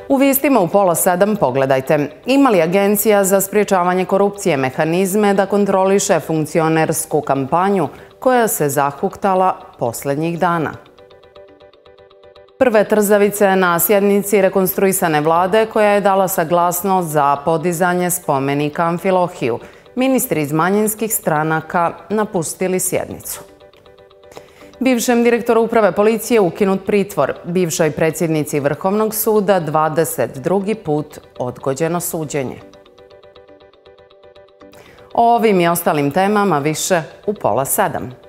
U vijestima u 6:30 pogledajte. Ima li Agencija za sprječavanje korupcije mehanizme da kontroliše funkcionersku kampanju koja se zahuktala posljednjih dana? Prve trzavice na sjednici rekonstruisane vlade koja je dala saglasnost za podizanje spomenika Amfilohiju. Ministri iz manjinskih stranaka napustili sjednicu. Bivšem direktoru uprave policije ukinut pritvor. Bivšoj predsjednici Vrhovnog suda 22. put odgođeno suđenje. O ovim i ostalim temama više u 6:30.